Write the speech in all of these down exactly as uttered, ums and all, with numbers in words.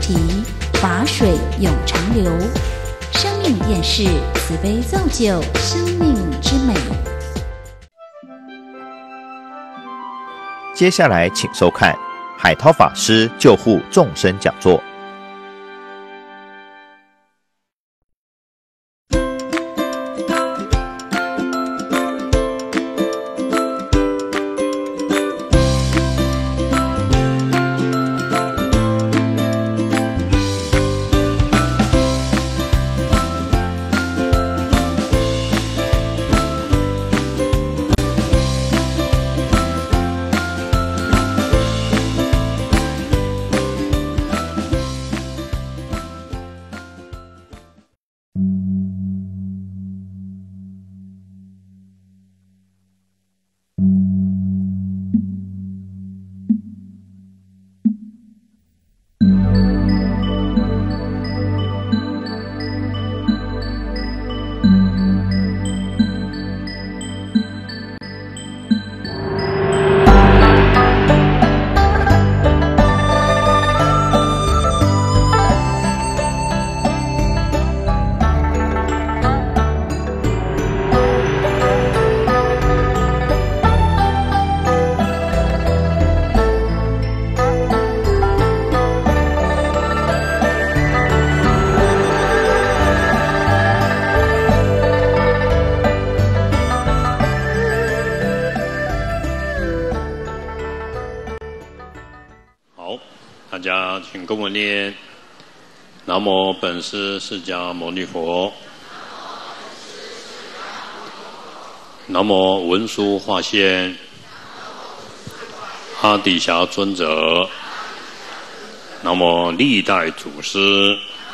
提，法水永长流。生命电视慈悲造就生命之美。 接下来请收看海涛法师救护众生讲座。 大家请跟我念：南无本师释迦牟尼佛，南无文殊化现阿底峡尊者，南无历代祖师。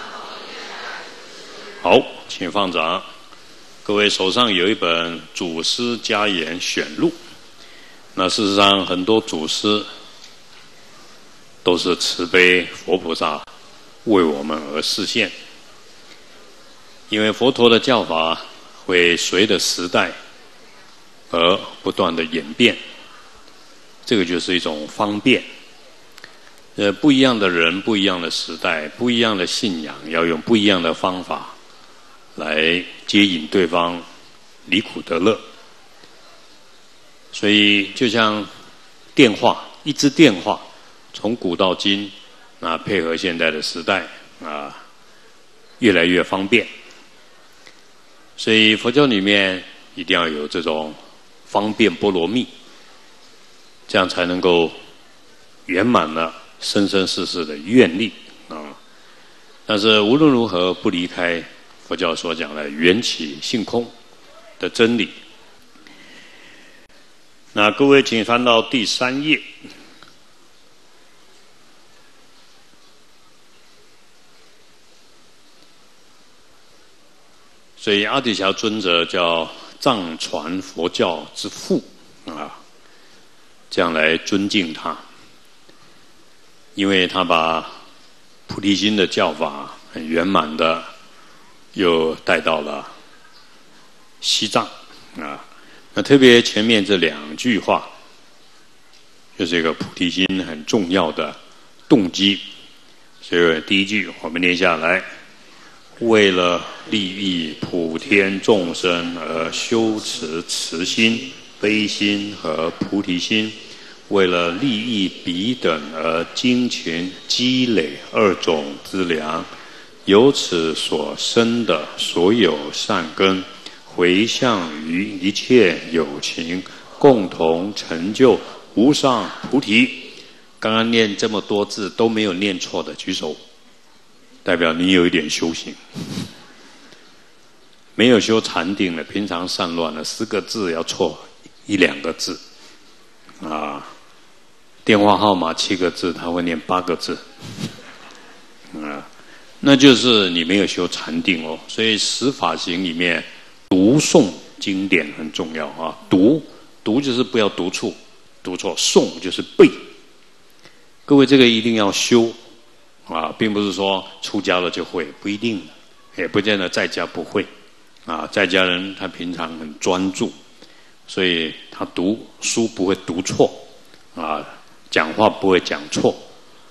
好，请放掌。各位手上有一本《祖师家言选录》，那事实上很多祖师都是慈悲佛菩萨为我们而示现，因为佛陀的教法会随着时代而不断的演变，这个就是一种方便。呃，不一样的人、不一样的时代、不一样的信仰，要用不一样的方法来接引对方离苦得乐。所以就像电话，一支电话从古到今，那配合现在的时代啊，越来越方便。所以佛教里面一定要有这种方便波罗蜜，这样才能够圆满了生生世世的愿力啊。但是无论如何不离开佛教所讲的缘起性空的真理。那各位请翻到第三页。所以阿底峡尊者叫藏传佛教之父啊，这样来尊敬他，因为他把菩提心的教法很圆满的又带到了西藏啊。那特别前面这两句话，就是一个菩提心很重要的动机。所以第一句我们念下来。为了利益普天众生而修持慈心、悲心和菩提心，为了利益彼等而精勤积累二种资粮，由此所生的所有善根，回向于一切有情，共同成就无上菩提。刚刚念这么多字都没有念错的，举手。代表你有一点修行，没有修禅定的，平常散乱了，十个字要错一两个字，啊，电话号码七个字，他会念八个字，啊，那就是你没有修禅定哦。所以十法行里面，读诵经典很重要啊。读读就是不要读错，读错；诵就是背。各位这个一定要修。啊，并不是说出家了就会，不一定，也不见得在家不会。啊，在家人他平常很专注，所以他读书不会读错，啊，讲话不会讲错，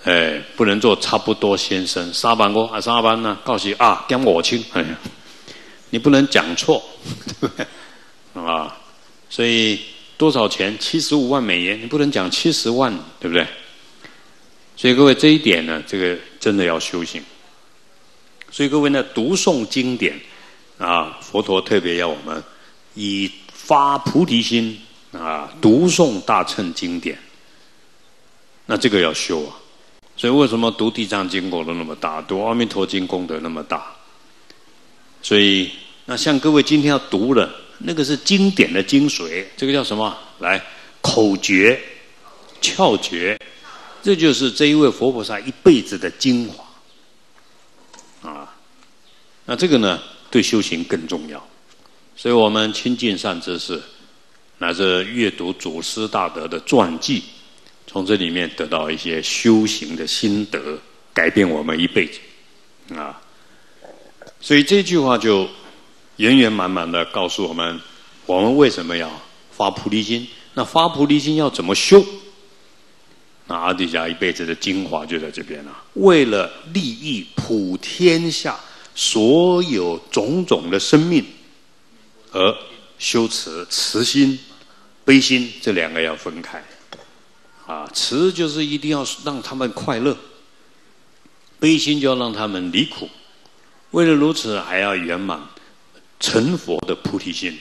哎，不能做差不多先生。三班我啊，三班呢，告诉啊，跟我亲，哎，你不能讲错，对不对？啊，所以多少钱？七十五万美元，你不能讲七十万，对不对？所以各位这一点呢，这个真的要修行。所以各位呢，读诵经典啊，佛陀特别要我们以发菩提心啊，读诵大乘经典。那这个要修啊。所以为什么读地藏经功德那么大，读阿弥陀经功德那么大？所以那像各位今天要读的那个是经典的精髓，这个叫什么？来，口诀、窍诀，这就是这一位佛菩萨一辈子的精华啊。那这个呢，对修行更重要。所以我们亲近善知识，乃至阅读祖师大德的传记，从这里面得到一些修行的心得，改变我们一辈子啊。所以这句话就圆圆满满的告诉我们，我们为什么要发菩提心？那发菩提心要怎么修？那阿底峡一辈子的精华就在这边了。为了利益普天下所有种种的生命，而修持慈心、悲心，这两个要分开。啊，慈就是一定要让他们快乐，悲心就要让他们离苦。为了如此，还要圆满成佛的菩提心。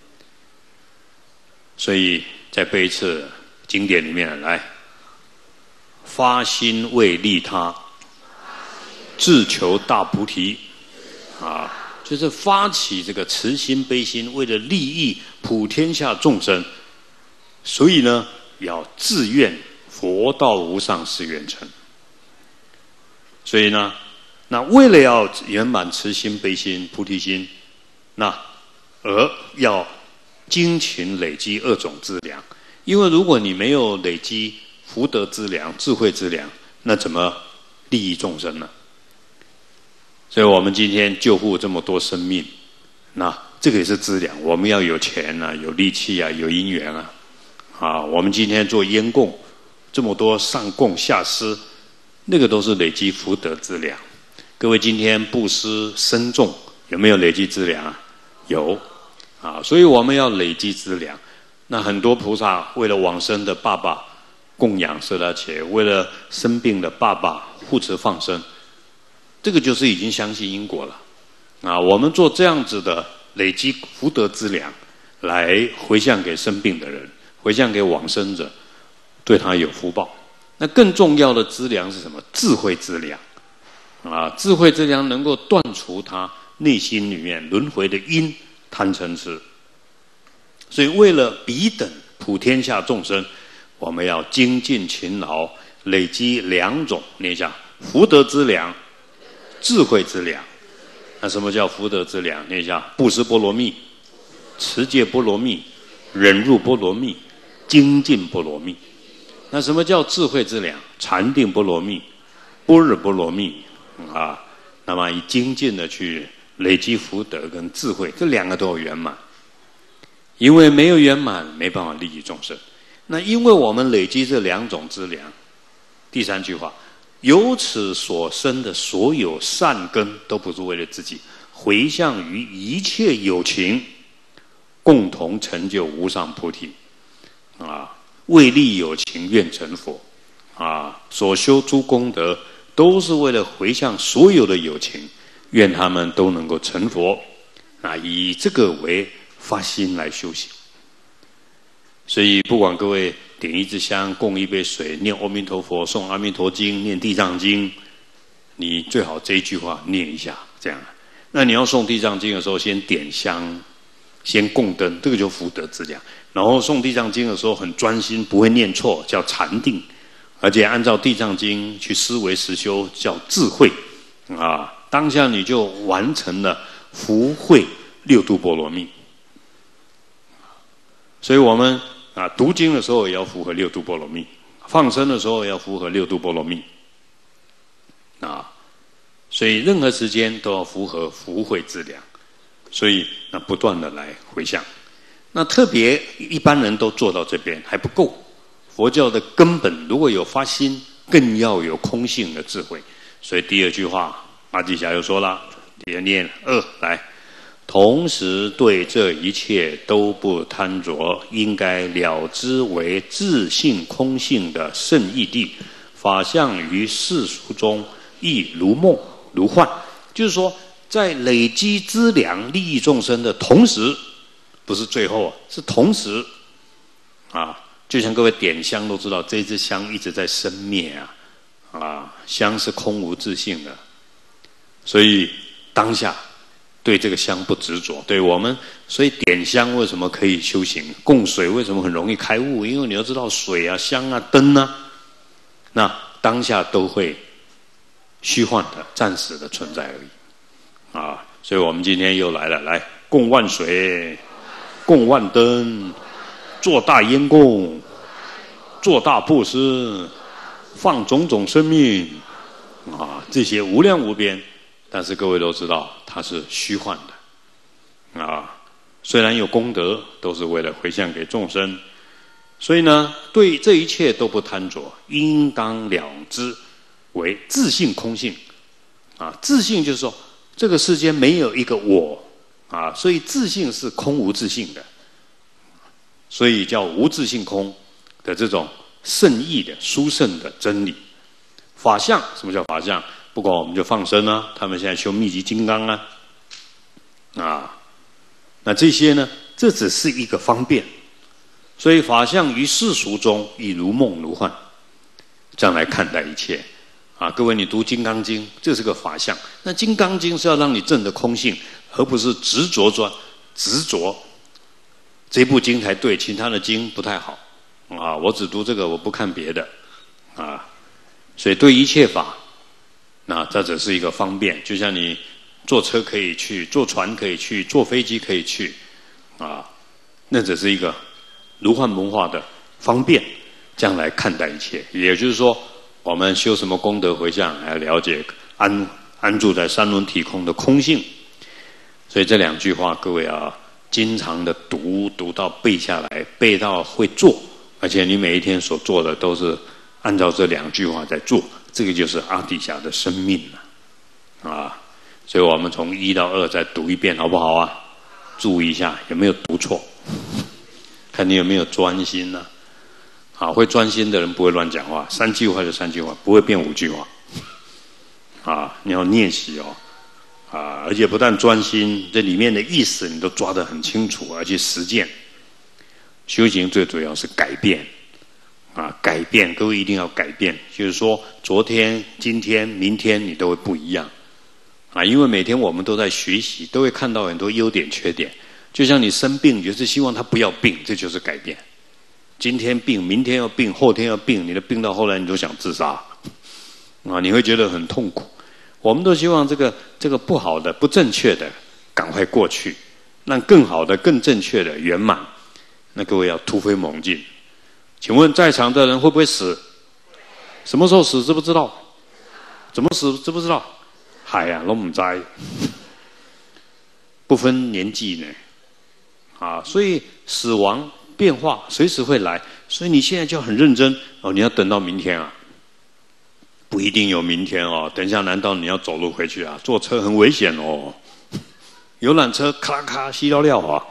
所以在这一次经典里面来，发心为利他，自求大菩提，啊，就是发起这个慈心悲心，为了利益普天下众生，所以呢，要自愿佛道无上誓愿成。所以呢，那为了要圆满慈心悲心菩提心，那而要精勤累积二种资粮。因为如果你没有累积福德资粮、智慧资粮，那怎么利益众生呢？所以我们今天救护这么多生命，那这个也是资粮。我们要有钱啊，有力气啊，有因缘啊。啊，我们今天做烟供，这么多上供下施，那个都是累积福德资粮。各位今天布施僧众，有没有累积资粮啊？有啊，所以我们要累积资粮。那很多菩萨为了往生的爸爸供养舍他且，为了生病的爸爸护持放生，这个就是已经相信因果了啊。我们做这样子的累积福德资粮，来回向给生病的人，回向给往生者，对他有福报。那更重要的资粮是什么？智慧资粮啊！智慧资粮能够断除他内心里面轮回的因贪嗔痴。所以为了彼等普天下众生，我们要精进勤劳，累积两种，念一下福德资粮、智慧资粮。那什么叫福德资粮？念一下布施波罗蜜、持戒波罗蜜、忍辱波罗蜜、精进波罗蜜。那什么叫智慧资粮？禅定波罗蜜、般若波罗蜜啊。那么以精进的去累积福德跟智慧，这两个都要圆满。因为没有圆满，没办法利益众生。那因为我们累积这两种资粮，第三句话，由此所生的所有善根，都不是为了自己，回向于一切有情，共同成就无上菩提啊！为利有情，愿成佛啊！所修诸功德，都是为了回向所有的有情，愿他们都能够成佛啊！以这个为发心来修行。所以不管各位点一支香，供一杯水，念阿弥陀佛，诵阿弥陀经，念地藏经，你最好这一句话念一下，这样。那你要诵地藏经的时候，先点香，先供灯，这个就福德资粮。然后诵地藏经的时候很专心，不会念错，叫禅定，而且按照地藏经去思维实修，叫智慧啊！当下你就完成了福慧六度波罗蜜。所以我们啊读经的时候也要符合六度波罗蜜，放生的时候也要符合六度波罗蜜啊。所以任何时间都要符合福慧资粮，所以那不断的来回向。那特别一般人都做到这边还不够，佛教的根本如果有发心， 更要有空性的智慧。所以第二句话，阿底峡又说了，也念二来，同时对这一切都不贪着，应该了知为自性空性的圣义谛，法相于世俗中亦如梦如幻。就是说，在累积资粮利益众生的同时，不是最后，是同时啊。就像各位点香都知道，这支香一直在生灭啊，啊，香是空无自性的，所以当下对这个香不执着。对我们，所以点香为什么可以修行？供水为什么很容易开悟？因为你要知道水啊、香啊、灯啊，那当下都会虚幻的、暂时的存在而已啊。所以我们今天又来了，来供万水，供万灯，做大烟供，做大布施，放种种生命啊，这些无量无边。但是各位都知道，它是虚幻的啊。虽然有功德，都是为了回向给众生。所以呢，对这一切都不贪着，应当了知为自性空性啊。自性就是说，这个世间没有一个我啊，所以自性是空无自性的，所以叫无自性空的这种圣义的殊胜的真理。法相，什么叫法相？不管我们就放生啊，他们现在修密集金刚啊，啊，那这些呢，这只是一个方便。所以法相于世俗中，亦如梦如幻，这样来看待一切啊。各位，你读《金刚经》，这是个法相。那《金刚经》是要让你证得空性，而不是执着专执着。这部经才对，其他的经不太好啊。我只读这个，我不看别的啊。所以对一切法，那这只是一个方便。就像你坐车可以去，坐船可以去，坐飞机可以去啊，那只是一个如幻如化的方便，这样来看待一切。也就是说，我们修什么功德回向，来了解安安住在三轮体空的空性。所以这两句话，各位啊，经常的读，读到背下来，背到会做，而且你每一天所做的都是按照这两句话在做，这个就是阿底峡的生命了啊。所以我们从一到二再读一遍，好不好啊？注意一下有没有读错。看你有没有专心呢、啊？啊，会专心的人不会乱讲话，三句话就三句话，不会变五句话。啊，你要练习哦，啊，而且不但专心，这里面的意思你都抓得很清楚，而且实践。修行最主要是改变，啊，改变，各位一定要改变，就是说，昨天、今天、明天你都会不一样，啊，因为每天我们都在学习，都会看到很多优点、缺点。就像你生病，你就是希望他不要病，这就是改变。今天病，明天要病，后天要病，你的病到后来你都想自杀，啊，你会觉得很痛苦。我们都希望这个这个不好的、不正确的赶快过去，让更好的、更正确的圆满。那各位要突飞猛进。请问在场的人会不会死？什么时候死知不知道？怎么死知不知道？嗨呀，都不知道，不分年纪呢。啊，所以死亡变化随时会来，所以你现在就很认真哦。你要等到明天啊，不一定有明天哦。等一下，难道你要走路回去啊？坐车很危险哦，游览车咔啦咔稀尿尿啊，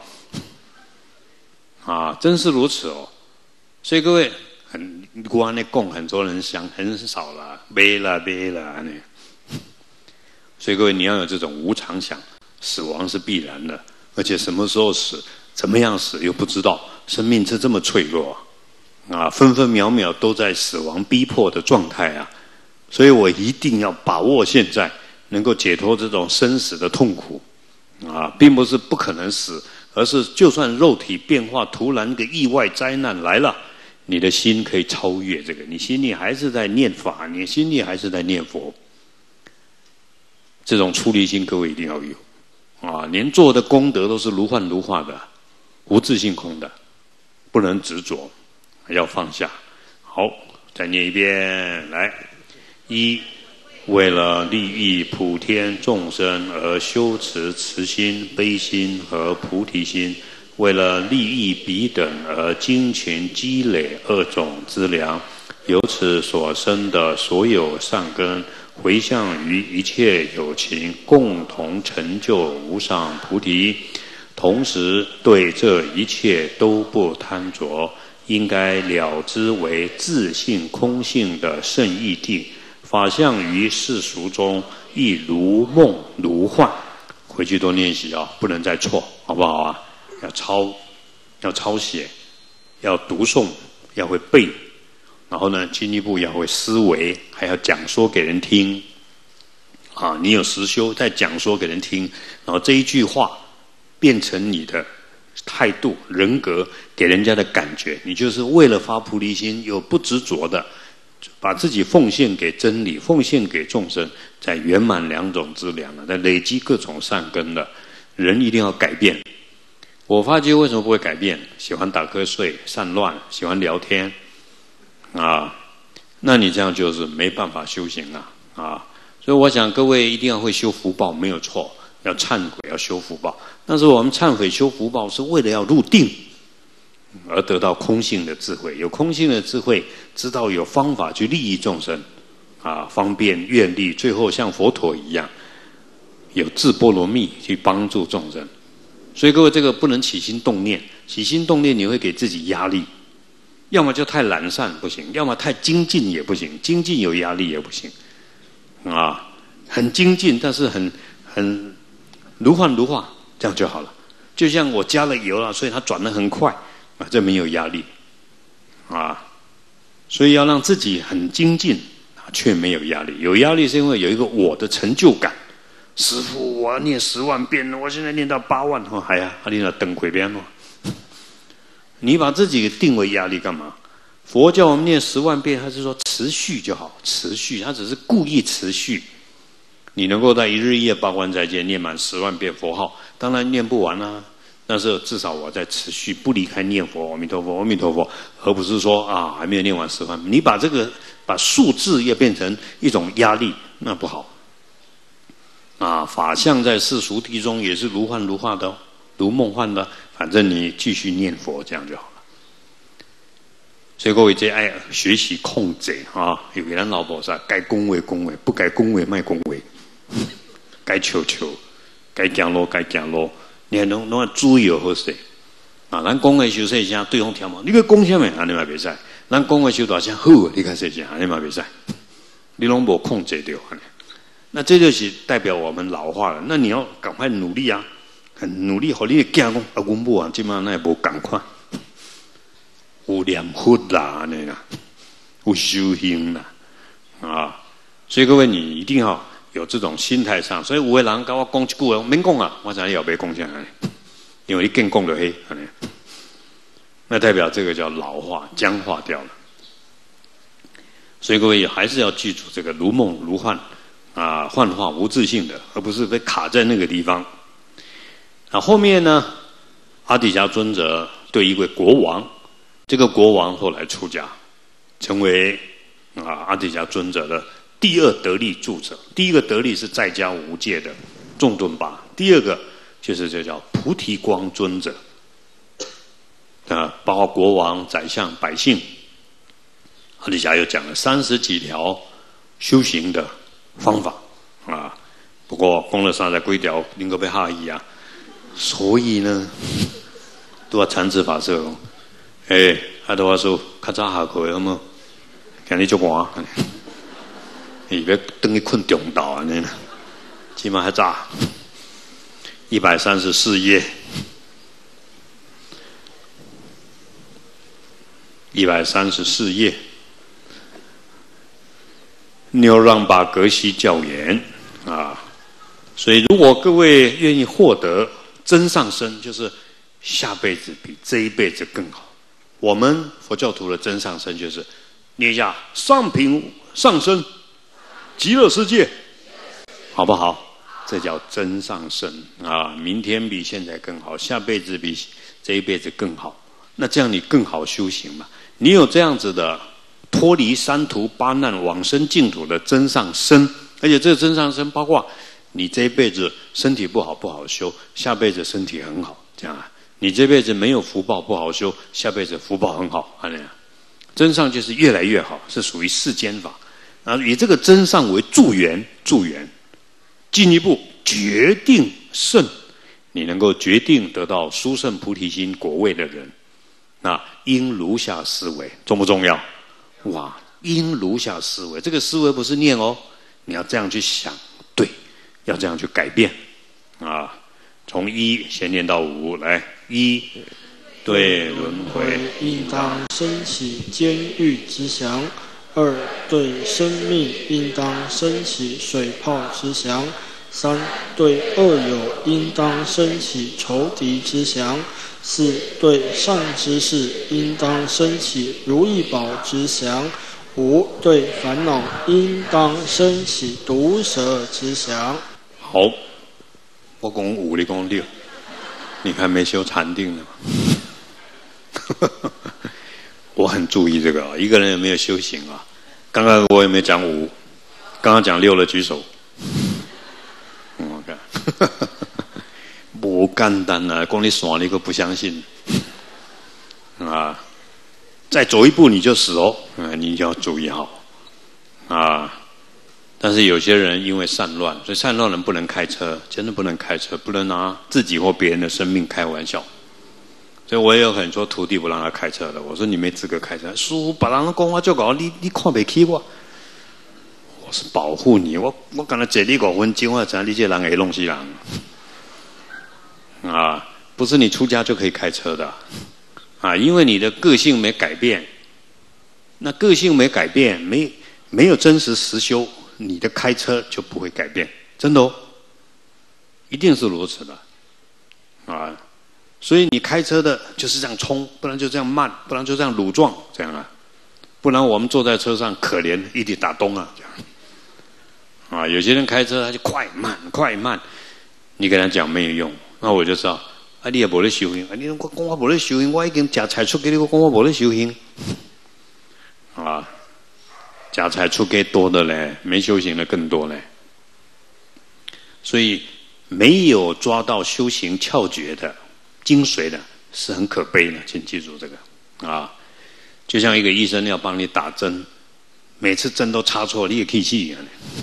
啊，真是如此哦。所以各位，很国安的供很多人想很少啦，没啦没啦呢。所以各位，你要有这种无常想，死亡是必然的。而且什么时候死，怎么样死又不知道，生命是这么脆弱啊，分分秒秒都在死亡逼迫的状态啊，所以我一定要把握现在，能够解脱这种生死的痛苦啊，并不是不可能死，而是就算肉体变化突然个意外灾难来了，你的心可以超越这个，你心里还是在念法，你心里还是在念佛，这种出离心各位一定要有。啊，连做的功德都是如幻如化的，无自性空的，不能执着，要放下。好，再念一遍，来，一，为了利益普天众生而修持慈心、悲心和菩提心，为了利益彼等而精勤积累二种资粮， 由此所生的所有善根，回向于一切有情，共同成就无上菩提。同时对这一切都不贪着，应该了知为自性空性的圣义谛。法相于世俗中，亦如梦如幻。回去多练习啊，不能再错，好不好啊？要抄，要抄写，要读诵，要会背。然后呢，进一步要会思维，还要讲说给人听。啊，你有实修，再讲说给人听，然后这一句话变成你的态度、人格，给人家的感觉，你就是为了发菩提心，有不执着的，把自己奉献给真理，奉献给众生，在圆满两种资粮了，在累积各种善根的人，一定要改变。我发觉为什么不会改变？喜欢打瞌睡、散乱，喜欢聊天。啊，那你这样就是没办法修行了啊！所以我想各位一定要会修福报，没有错，要忏悔，要修福报。但是我们忏悔修福报是为了要入定，而得到空性的智慧。有空性的智慧，知道有方法去利益众生，啊，方便愿力，最后像佛陀一样，有智波罗蜜去帮助众生。所以各位这个不能起心动念，起心动念你会给自己压力。要么就太懒散不行，要么太精进也不行，精进有压力也不行，啊，很精进但是很很如幻如化，这样就好了。就像我加了油了，所以它转得很快啊，这没有压力，啊，所以要让自己很精进，却没有压力。有压力是因为有一个我的成就感。师父，我要念十万遍，我现在念到八万，哦，还呀，你那等回边哦。你把自己定为压力干嘛？佛教我们念十万遍，他是说持续就好，持续，他只是故意持续。你能够在一日一夜八关斋戒念满十万遍佛号，当然念不完啊，但是至少我在持续不离开念佛，阿弥陀佛，阿弥陀佛，而不是说啊还没有念完十万。你把这个把数字也变成一种压力，那不好。啊，法相在世俗谛中也是如幻如化的，如梦幻的。反正你继续念佛，这样就好了。所以各位这爱学习控制啊，有给咱老菩萨该恭维恭维，不该恭维卖恭维，该求求，该讲路该讲路，你还能能注意有好势啊！咱讲的修细声，对方听嘛，你个讲什么？安尼嘛袂使。咱讲的修大声，好，你看细声，安尼嘛袂使。你拢无控制掉，那这就是代表我们老化了。那你要赶快努力啊！很努力，和你的囝讲，啊，阮母啊，即马那也无共款，有念佛啦，安尼啦，有修行啦，啊，所以各位你一定要有这种心态上。所以有的人跟我讲一句话，免讲啊，我知你也别讲啥，因为你更讲就黑，安尼，那代表这个叫老化、僵化掉了。所以各位还是要记住这个如梦如幻啊，幻化无自性的，而不是被卡在那个地方。那后面呢？阿底峡尊者对一位国王，这个国王后来出家，成为啊阿底峡尊者的第二得力助者。第一个得力是在家无戒的众敦巴，第二个就是这叫菩提光尊者。啊，包括国王、宰相、百姓，阿底峡又讲了三十几条修行的方法啊。不过讲了三十几条，恁个要下意啊。所以呢，拄啊禅师法师讲，诶、欸，啊拄啊说较早下课好无？今日足寒，伊要等去困中昼安尼啦，起码较早，一百三十四页，一百三十四页，牛让把格西教言啊，所以如果各位愿意获得真上生，就是下辈子比这一辈子更好。我们佛教徒的真上生就是念一下上品上生极乐世界，好不好？这叫真上生啊！明天比现在更好，下辈子比这一辈子更好。那这样你更好修行嘛？你有这样子的脱离三途八难往生净土的真上生，而且这个真上生包括你这一辈子身体不好不好修，下辈子身体很好，这样啊？你这辈子没有福报不好修，下辈子福报很好，这样。 真善就是越来越好，是属于世间法。然后以这个真善为助缘，助缘，进一步决定胜，你能够决定得到殊胜菩提心果位的人，那应如下思维，重不重要？哇，应如下思维，这个思维不是念哦，你要这样去想，对，要这样去改变啊。从一先念到五，来一。对轮回应当升起监狱之祥；二对生命应当升起水泡之祥；三对恶友应当升起仇敌之祥；四对善知识应当升起如意宝之祥；五对烦恼应当升起毒蛇之祥。 好，我讲五，你讲六，你看没修禅定的吗？我很注意这个啊，一个人有没有修行啊？刚刚我有没有讲五？刚刚讲六了，举手。我看，不简单啊！光你耍你个不相信啊！再走一步你就死哦！啊，你就要注意好啊！但是有些人因为善乱，所以善乱人不能开车，真的不能开车，不能拿自己或别人的生命开玩笑。所以我也有很多徒弟不让他开车的，我说你没资格开车，师父把人讲话就搞，你你看不起我，我是保护你，我我刚才借你五分钟，我知你这人会弄死人啊！不是你出家就可以开车的啊，因为你的个性没改变，那个性没改变，没没有真实实修，你的开车就不会改变，真的哦，一定是如此的啊。所以你开车的就是这样冲，不然就这样慢，不然就这样鲁撞，这样啊，不然我们坐在车上可怜，一直打咚啊，这样啊。有些人开车他就快慢快慢，你跟他讲没有用，那我就知道啊，你也没在修行，啊，你我讲我没在修行，我已经假财出给你，我讲我没在修行啊，假财出给多的嘞，没修行的更多嘞，所以没有抓到修行窍诀的。精髓的是很可悲的，请记住这个啊！就像一个医生要帮你打针，每次针都插错，你也可以气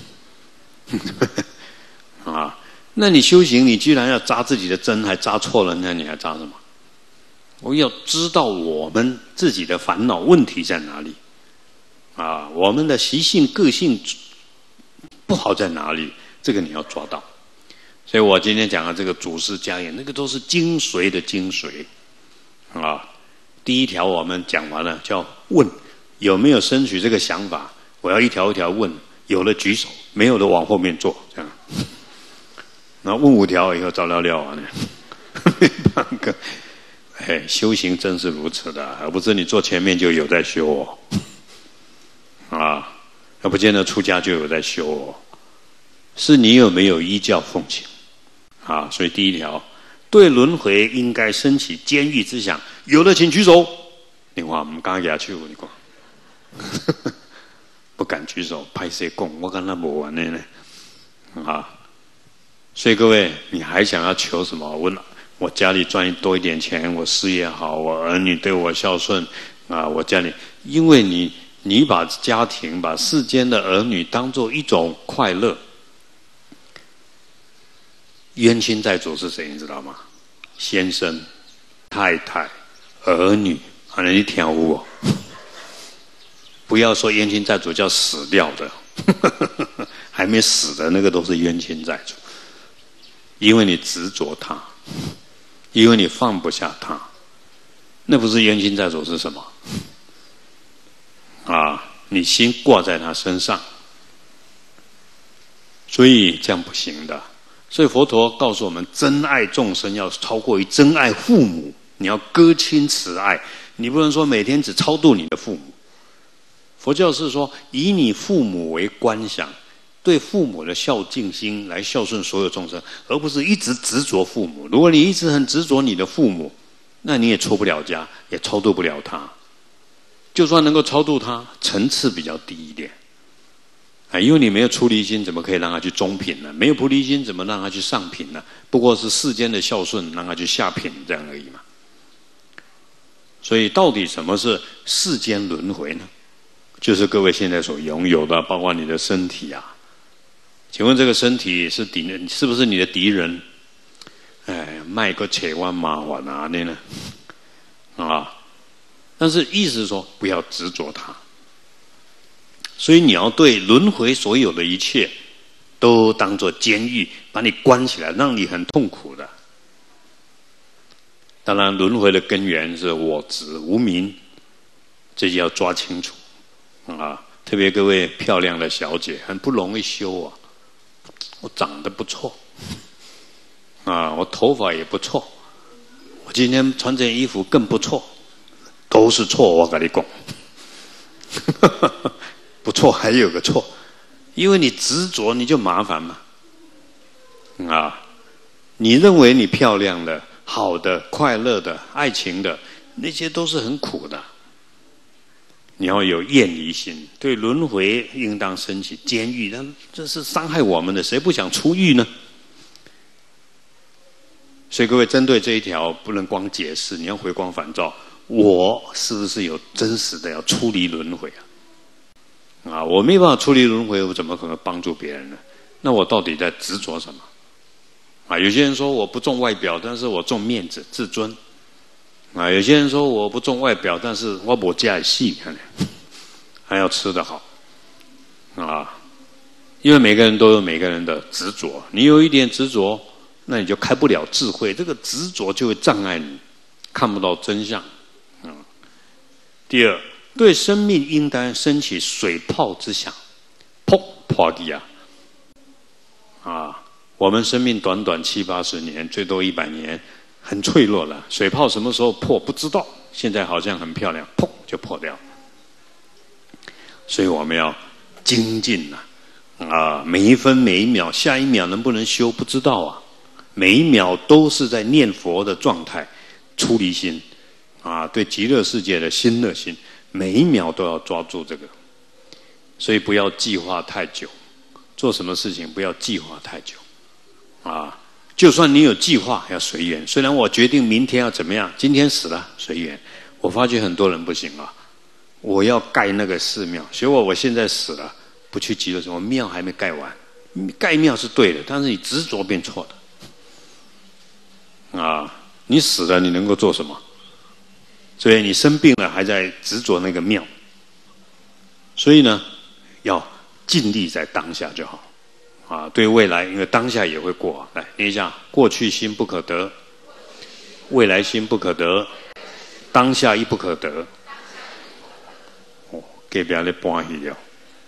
啊！那你修行，你居然要扎自己的针，还扎错了，那你还扎什么？我要知道我们自己的烦恼问题在哪里啊！我们的习性、个性不好在哪里？这个你要抓到。所以我今天讲的这个祖师家言，那个都是精髓的精髓啊。第一条我们讲完了，叫问有没有升起这个想法，我要一条一条问，有了举手，没有的往后面坐，这样。然后问五条以后照料料完了，半个，哎，修行真是如此的，而不是你坐前面就有在修哦，啊，要不见得出家就有在修哦，是你有没有依教奉行。啊，所以第一条，对轮回应该升起监狱之想，有的请举手。你看，我们刚牙去，你讲，不敢举手，拍谁供？我跟他没完的呢。啊，所以各位，你还想要求什么？我我家里赚多一点钱，我事业好，我儿女对我孝顺啊，我家里，因为你你把家庭、把世间的儿女当作一种快乐。冤亲债主是谁？你知道吗？先生、太太、儿女，好像你听有哦。不要说冤亲债主叫死掉的，还没死的那个都是冤亲债主，因为你执着他，因为你放不下他，那不是冤亲债主是什么？啊，你心挂在他身上，所以这样不行的。所以佛陀告诉我们，真爱众生要超过于真爱父母，你要割亲慈爱，你不能说每天只超度你的父母。佛教是说，以你父母为观想，对父母的孝敬心来孝顺所有众生，而不是一直执着父母。如果你一直很执着你的父母，那你也出不了家，也超度不了他。就算能够超度他，层次比较低一点。啊，因为你没有出离心，怎么可以让他去中品呢？没有菩提心，怎么让他去上品呢？不过是世间的孝顺，让他去下品这样而已嘛。 所以到底什么是世间轮回呢？就是各位现在所拥有的，包括你的身体啊。请问这个身体是敌人，是不是你的敌人？哎，卖个千万麻烦啊，那呢？啊，但是意思是说，不要执着它。所以你要对轮回所有的一切，都当作监狱，把你关起来，让你很痛苦的。当然，轮回的根源是我执无明，这就要抓清楚啊！特别各位漂亮的小姐，很不容易修啊。我长得不错，啊，我头发也不错，我今天穿这件衣服更不错，都是错，我跟你讲，不错还有个错，因为你执着，你就麻烦嘛，啊，你认为你漂亮的、好的、快乐的、爱情的，那些都是很苦的。你要有厌离心，对轮回应当升起监狱，但这是伤害我们的，谁不想出狱呢？所以各位针对这一条，不能光解释，你要回光返照，我是不是有真实的要出离轮回啊？啊，我没办法出离轮回，我怎么可能帮助别人呢？那我到底在执着什么？啊，有些人说我不重外表，但是我重面子、自尊。啊，有些人说我不重外表，但是我不家细，看还要吃得好啊！因为每个人都有每个人的执着，你有一点执着，那你就开不了智慧，这个执着就会障碍你，看不到真相。啊，第二，对生命应当升起水泡之想，砰破地啊！啊，我们生命短短七八十年，最多一百年。很脆弱了，水泡什么时候破不知道，现在好像很漂亮，砰就破掉。所以我们要精进啊，啊，每一分每一秒，下一秒能不能修不知道啊，每一秒都是在念佛的状态，出离心啊，对极乐世界的心乐心，每一秒都要抓住这个。所以不要计划太久，做什么事情不要计划太久啊。就算你有计划，要随缘。虽然我决定明天要怎么样，今天死了随缘。我发觉很多人不行啊，我要盖那个寺庙，结果我现在死了，不去极乐，我庙还没盖完。盖庙是对的，但是你执着变错的。啊，你死了，你能够做什么？所以你生病了，还在执着那个庙。所以呢，要尽力在当下就好。啊，对未来，因为当下也会过。来念一下：过去心不可得，未来心不可得，当下亦不可得。哦，隔壁咧搬去了，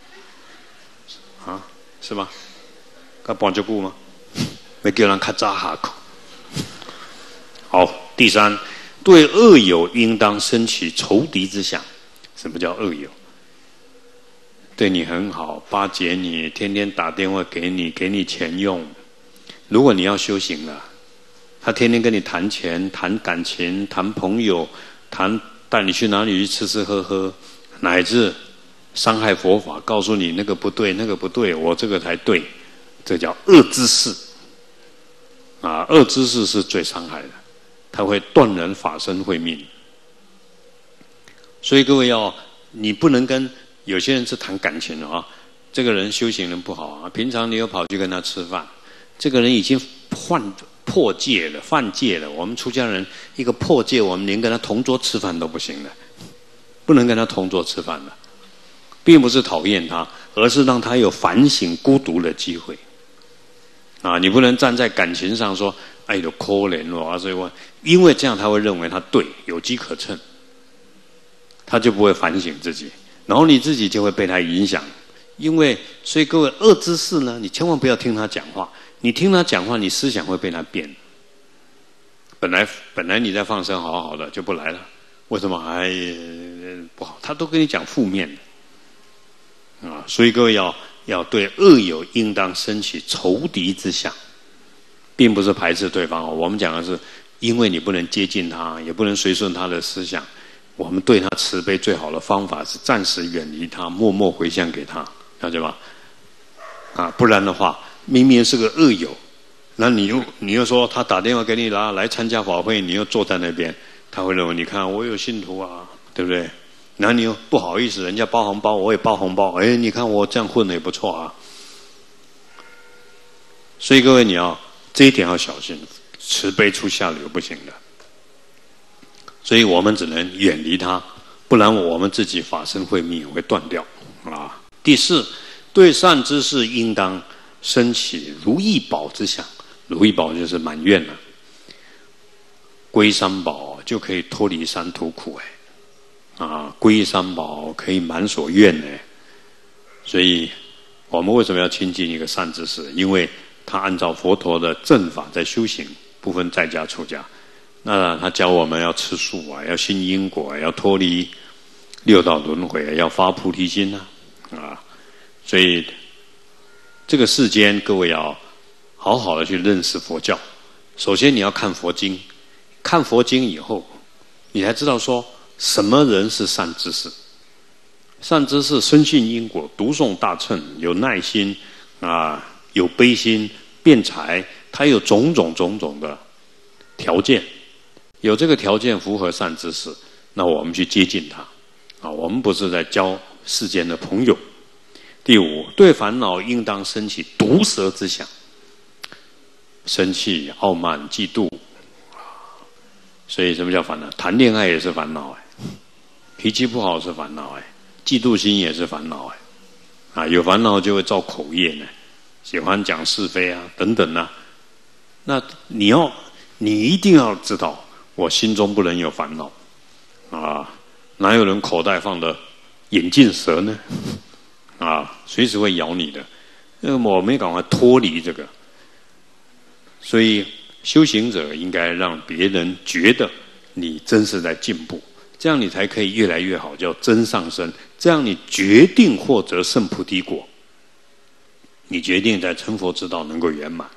啊，是吗？该搬这久吗？要叫人较早下课。好，第三，对恶友应当升起仇敌之想。什么叫恶友？对你很好，巴结你，天天打电话给你，给你钱用。如果你要修行了，他天天跟你谈钱、谈感情、谈朋友、谈带你去哪里去吃吃喝喝，乃至伤害佛法，告诉你那个不对，那个不对，我这个才对，这叫恶知识。啊，恶知识是最伤害的，它会断人法身慧命。所以各位要，你不能跟有些人是谈感情的啊，这个人修行人不好啊，平常你又跑去跟他吃饭，这个人已经犯破戒了，犯戒了。我们出家人一个破戒，我们连跟他同桌吃饭都不行的，不能跟他同桌吃饭的，并不是讨厌他，而是让他有反省孤独的机会。啊，你不能站在感情上说，哎呦可怜哦啊，所以我因为这样他会认为他对，有机可乘，他就不会反省自己。然后你自己就会被他影响，因为所以各位恶知识呢，你千万不要听他讲话，你听他讲话，你思想会被他变。本来本来你在放生好好的就不来了，为什么还不好？他都跟你讲负面的啊，所以各位要要对恶友应当升起仇敌之想，并不是排斥对方哦。我们讲的是，因为你不能接近他，也不能随顺他的思想。我们对他慈悲最好的方法是暂时远离他，默默回向给他，了解吗？啊，不然的话，明明是个恶友，那你又你又说他打电话给你啦，来参加法会，你又坐在那边， 他会认为你看我有信徒啊，对不对？然后你又不好意思，人家包红包，我也包红包，哎，你看我这样混的也不错啊。所以各位你要这一点要小心，慈悲出下流不行的。所以我们只能远离它，不然我们自己法身慧命会断掉啊。第四，对善知识应当生起如意宝之想，如意宝就是满愿了。皈三宝就可以脱离三途苦哎，啊，皈三宝可以满所愿哎。所以我们为什么要亲近一个善知识？因为他按照佛陀的正法在修行，不分在家出家。那他教我们要吃素啊，要信因果啊，要脱离六道轮回，要发菩提心啊，啊，所以这个世间各位要好好的去认识佛教。首先你要看佛经，看佛经以后，你才知道说什么人是善知识。善知识深信因果，读诵大乘，有耐心啊，有悲心，辩才，他有种种种种的条件。有这个条件符合善知识，那我们去接近他啊，我们不是在交世间的朋友。第五，对烦恼应当生起毒舌之想，生气、傲慢、嫉妒。所以什么叫烦恼？谈恋爱也是烦恼哎，脾气不好是烦恼哎，嫉妒心也是烦恼哎，啊，有烦恼就会造口业呢，喜欢讲是非啊等等啊。那你要，你一定要知道。我心中不能有烦恼，啊，哪有人口袋放的眼镜蛇呢？啊，随时会咬你的。那么我们赶快脱离这个。所以修行者应该让别人觉得你真是在进步，这样你才可以越来越好，叫真上升。这样你决定获得圣菩提果，你决定在成佛之道能够圆满。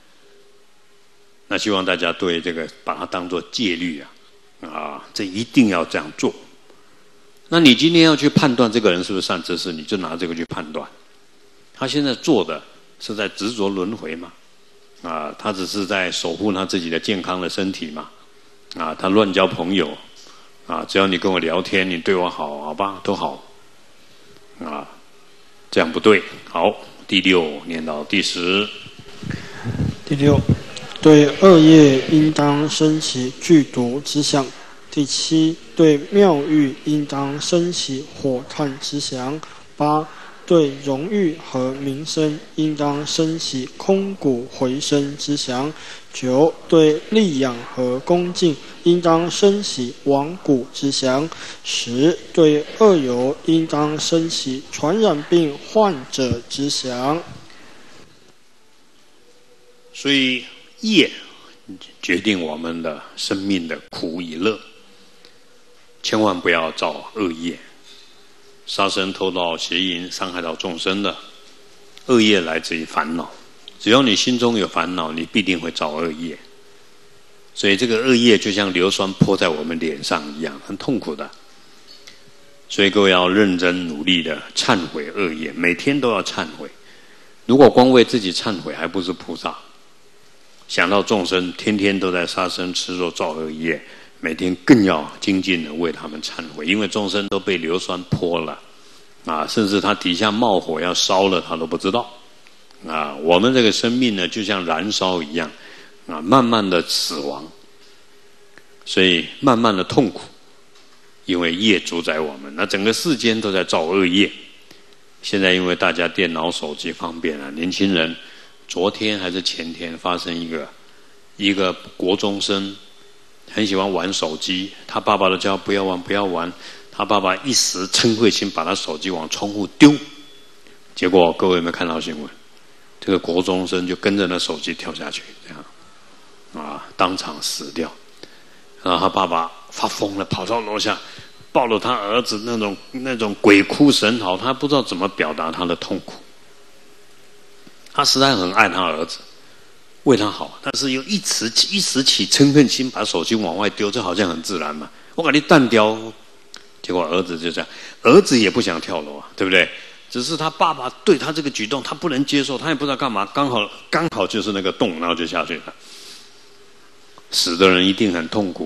那希望大家对这个把它当作戒律啊，啊，这一定要这样做。那你今天要去判断这个人是不是善知识，你就拿这个去判断。他现在做的是在执着轮回吗？啊，他只是在守护他自己的健康的身体吗？啊，他乱交朋友啊，只要你跟我聊天，你对我好，好吧，都好。啊，这样不对。好，第六念到第十。 第六。对恶业应当生起剧毒之想。第七，对妙欲应当生起火炭之想。八，对荣誉和名声应当生起空谷回声之想。九，对利养和恭敬应当生起亡谷之想。十，对恶友应当生起传染病患者之想。 所以业决定我们的生命的苦与乐，千万不要造恶业，杀生、偷盗、邪淫，伤害到众生的恶业来自于烦恼。只要你心中有烦恼，你必定会造恶业。所以这个恶业就像硫酸泼在我们脸上一样，很痛苦的。所以各位要认真努力的忏悔恶业，每天都要忏悔。如果光为自己忏悔，还不是菩萨。想到众生天天都在杀生吃肉造恶业，每天更要精进的为他们忏悔，因为众生都被硫酸泼了啊，甚至他底下冒火要烧了他都不知道啊。我们这个生命呢就像燃烧一样啊，慢慢的死亡，所以慢慢的痛苦，因为业主宰我们。那整个世间都在造恶业。现在因为大家电脑手机方便了，年轻人昨天还是前天发生一个一个国中生很喜欢玩手机，他爸爸都叫不要玩不要玩，他爸爸一时嗔恚心把他手机往窗户丢，结果各位有没有看到新闻？这个国中生就跟着那手机跳下去，这样啊，当场死掉。然后他爸爸发疯了，跑到楼下抱了他儿子，那种那种鬼哭神嚎，他不知道怎么表达他的痛苦。他实在很爱他儿子，为他好，但是又一时一时起嗔恨心，把手机往外丢，这好像很自然嘛。我把你弹掉，结果儿子就这样，儿子也不想跳楼啊，对不对？只是他爸爸对他这个举动，他不能接受，他也不知道干嘛，刚好刚好就是那个洞，然后就下去了。死的人一定很痛苦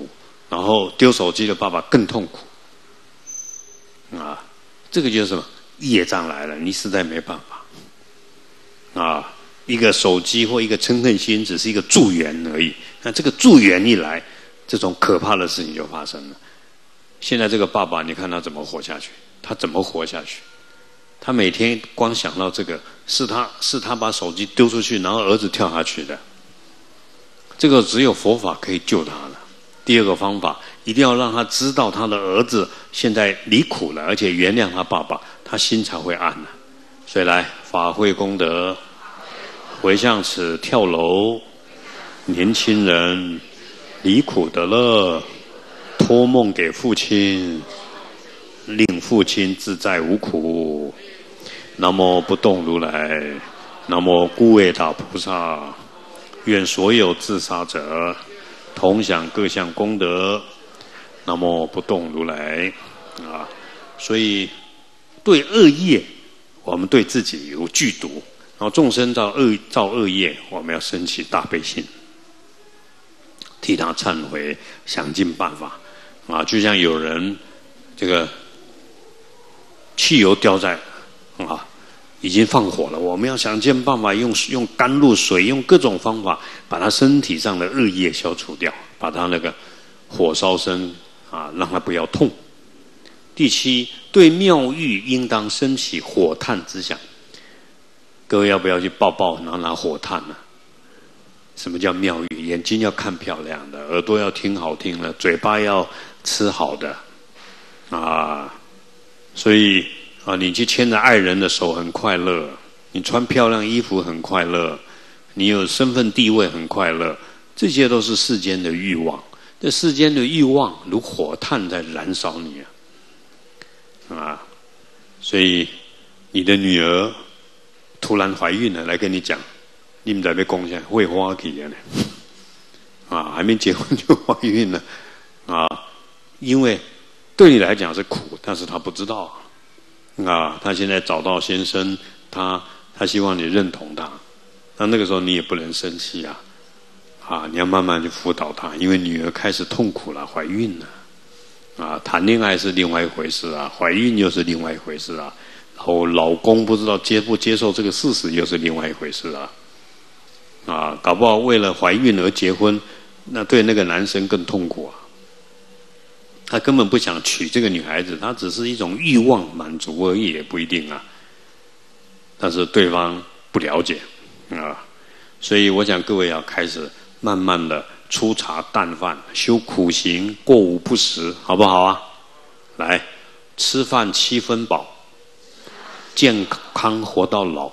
然后丢手机的爸爸更痛苦啊！这个就是什么？业障来了，你实在没办法啊！一个手机或一个嗔恨心，只是一个助缘而已。那这个助缘一来，这种可怕的事情就发生了。现在这个爸爸，你看他怎么活下去？他怎么活下去？他每天光想到这个，是他是他把手机丢出去，然后儿子跳下去的。这个只有佛法可以救他了。第二个方法，一定要让他知道他的儿子现在离苦了，而且原谅他爸爸，他心才会安了。所以来法会功德，回向此跳楼，年轻人离苦得乐，托梦给父亲，令父亲自在无苦。南无不动如来，南无孤卫塔菩萨。愿所有自杀者同享各项功德。南无不动如来啊！所以对恶业，我们对自己有剧毒，然后众生造恶造恶业，我们要升起大悲心，替他忏悔，想尽办法啊！就像有人这个汽油掉在啊，已经放火了，我们要想尽办法用用甘露水，用各种方法把他身体上的恶业消除掉，把他那个火烧身啊，让他不要痛。第七，对妙玉应当升起火炭之想。各位要不要去抱抱，然后拿火炭呢、啊？什么叫妙玉？眼睛要看漂亮的，耳朵要听好听的，嘴巴要吃好的啊。所以啊，你去牵着爱人的手很快乐，你穿漂亮衣服很快乐，你有身份地位很快乐，这些都是世间的欲望。这世间的欲望如火炭在燃烧你啊！啊，所以你的女儿突然怀孕了，来跟你讲，你们在被攻下会花起的呢？啊，还没结婚就怀孕了啊！因为对你来讲是苦，但是她不知道啊。她现在找到先生，她她希望你认同她，那那个时候你也不能生气啊。啊，你要慢慢去辅导她，因为女儿开始痛苦了，怀孕了。啊，谈恋爱是另外一回事啊，怀孕又是另外一回事啊。然后老公不知道接不接受这个事实，又是另外一回事啊。啊，搞不好为了怀孕而结婚，那对那个男生更痛苦啊。他根本不想娶这个女孩子，他只是一种欲望满足而已，也不一定啊。但是对方不了解啊，所以我想各位要开始慢慢的粗茶淡饭，修苦行，过午不食，好不好啊？来，吃饭七分饱，健康活到老。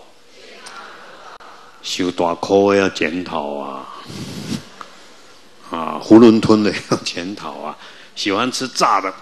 修大苦的要检讨啊，啊，囫囵吞的要检讨啊，喜欢吃炸的，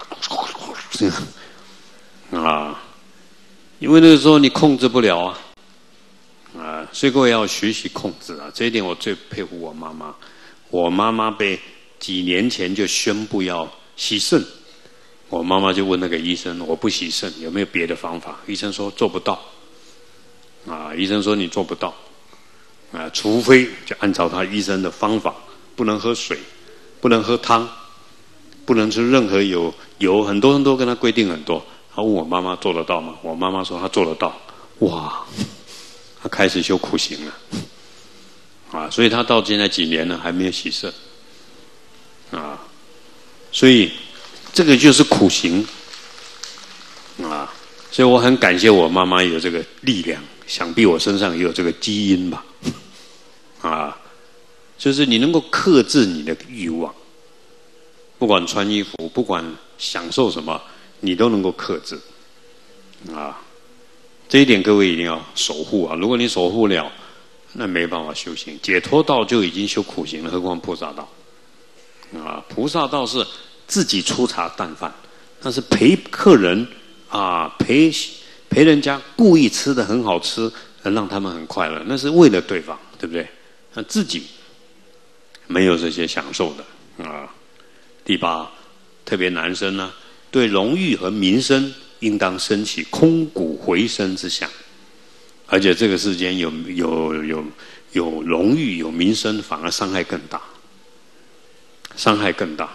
啊，因为那个时候你控制不了啊。啊，所以各位要学习控制啊！这一点我最佩服我妈妈。我妈妈被几年前就宣布要洗肾，我妈妈就问那个医生：“我不洗肾，有没有别的方法？”医生说做不到。啊，医生说你做不到，啊，除非就按照他医生的方法，不能喝水，不能喝汤，不能吃任何油油，很多人都跟他规定很多。他问我妈妈做得到吗？我妈妈说她做得到。哇！他开始修苦行了，啊，所以他到现在几年了还没有洗肾，啊，所以这个就是苦行，啊，所以我很感谢我妈妈有这个力量，想必我身上也有这个基因吧，啊，就是你能够克制你的欲望，不管穿衣服，不管享受什么，你都能够克制，啊。这一点各位一定要守护啊！如果你守护了，那没办法修行。解脱道就已经修苦行了，何况菩萨道啊？菩萨道是自己粗茶淡饭，那是陪客人啊，陪陪人家故意吃的很好吃，让他们很快乐，那是为了对方，对不对？那自己没有这些享受的啊。第八，特别男生呢，对荣誉和名声应当升起空谷回声之想，而且这个世间有有有有荣誉有名声，反而伤害更大，伤害更大。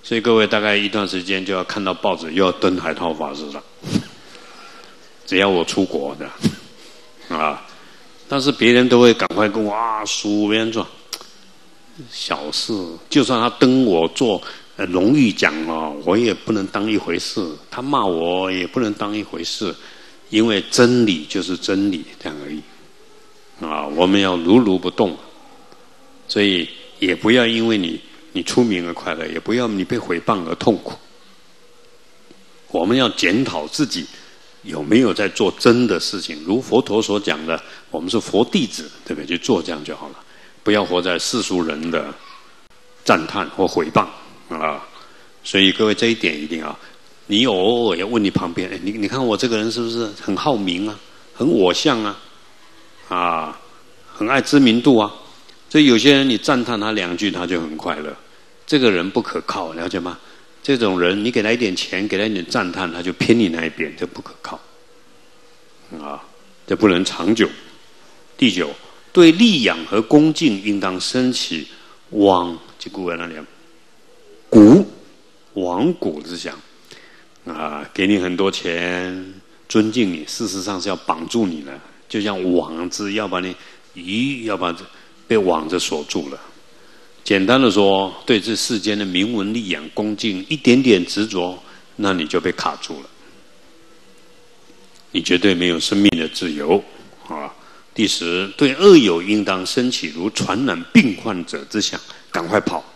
所以各位大概一段时间就要看到报纸又要登海涛法师了，只要我出国的啊，但是别人都会赶快跟我啊数别人说小事，就算他登我做呃荣誉奖哦，我也不能当一回事，他骂我也不能当一回事，因为真理就是真理，这样而已啊，我们要如如不动，所以也不要因为你你出名而快乐，也不要你被诽谤而痛苦。我们要检讨自己有没有在做真的事情，如佛陀所讲的，我们是佛弟子，对不对？就做这样就好了，不要活在世俗人的赞叹或诽谤啊。所以各位这一点一定要，你偶尔要问你旁边，哎，你你看我这个人是不是很好名啊，很我相啊，啊，很爱知名度啊？所以有些人你赞叹他两句，他就很快乐。这个人不可靠，了解吗？这种人，你给他一点钱，给他一点赞叹，他就偏你那一边，这不可靠，啊，这不能长久。第九，对利养和恭敬，应当升起往这古文那里，古往古之想，啊，给你很多钱，尊敬你，事实上是要绑住你的，就像网子要把你鱼要把被网子锁住了。简单的说，对这世间的名闻利养恭敬一点点执着，那你就被卡住了，你绝对没有生命的自由啊！第十，对恶友应当升起如传染病患者之想，赶快跑。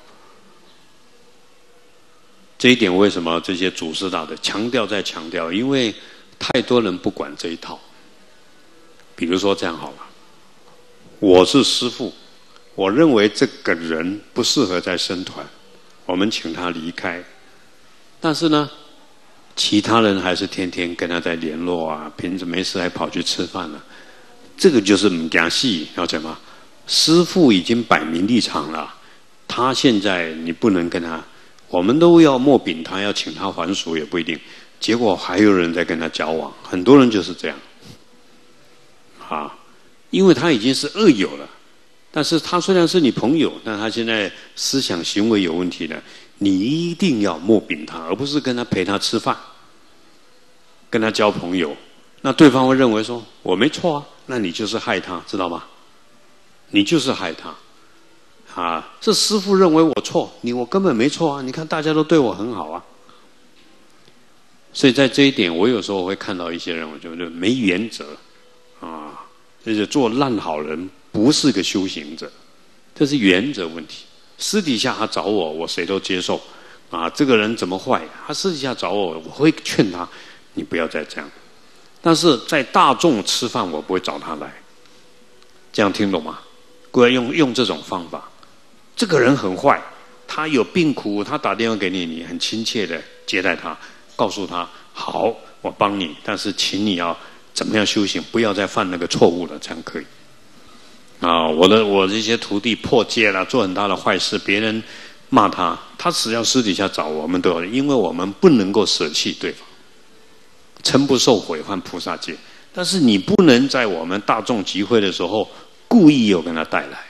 这一点为什么这些祖师大的强调再强调？因为太多人不管这一套。比如说这样好了，我是师父。我认为这个人不适合在僧团，我们请他离开。但是呢，其他人还是天天跟他在联络啊，平时没事还跑去吃饭了。这个就是唔讲戏，了解吗？师父已经摆明立场了，他现在你不能跟他，我们都要默禀他，要请他还俗也不一定。结果还有人在跟他交往，很多人就是这样，啊，因为他已经是恶友了。但是他虽然是你朋友，但他现在思想行为有问题的，你一定要默禀他，而不是跟他陪他吃饭，跟他交朋友。那对方会认为说我没错啊，那你就是害他，知道吗？你就是害他啊！是师父认为我错，你我根本没错啊！你看大家都对我很好啊。所以在这一点，我有时候会看到一些人，我觉得没原则啊，就是做烂好人。不是个修行者，这是原则问题。私底下他找我，我谁都接受。啊，这个人怎么坏？他私底下找我，我会劝他，你不要再这样。但是在大众吃饭，我不会找他来。这样听懂吗？各位用用这种方法。这个人很坏，他有病苦，他打电话给你，你很亲切的接待他，告诉他好，我帮你，但是请你要怎么样修行，不要再犯那个错误了，这样可以。啊，我的我这些徒弟破戒了，做很大的坏事，别人骂他，他只要私底下找我们都有，因为我们不能够舍弃对方，嗔不受毁犯菩萨戒。但是你不能在我们大众集会的时候故意又跟他带来。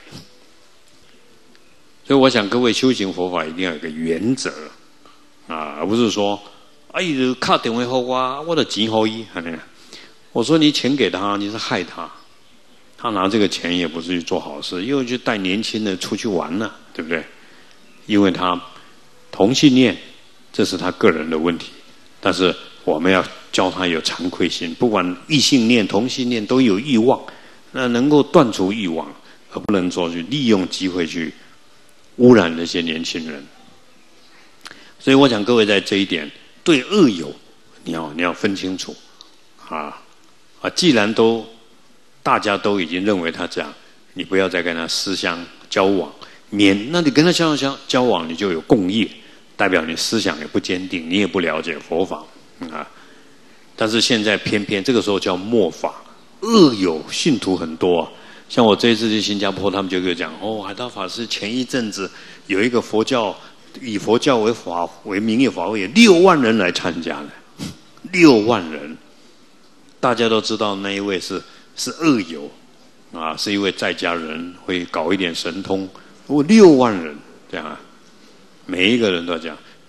所以我想各位修行佛法一定要有一个原则啊，而不是说哎，卡电话给我，我的钱给他，我说你钱给他，你是害他。他拿这个钱也不是去做好事，又去带年轻人出去玩了，对不对？因为他同性恋，这是他个人的问题，但是我们要教他有惭愧心，不管异性恋、同性恋都有欲望，那能够断除欲望，而不能说去利用机会去污染那些年轻人。所以我想各位在这一点对恶友，你要你要分清楚啊啊！既然都大家都已经认为他这样，你不要再跟他思相交往，免那你跟他相相交往，你就有共业，代表你思想也不坚定，你也不了解佛法啊。但是现在偏偏这个时候叫末法，恶友信徒很多、啊，像我这一次去新加坡，他们就给我讲哦，海涛法师前一阵子有一个佛教以佛教为法为名义法会，六万人来参加了，六万人，大家都知道那一位是。是恶友啊，是一位在家人会搞一点神通，不过六万人这样啊，每一个人都这样。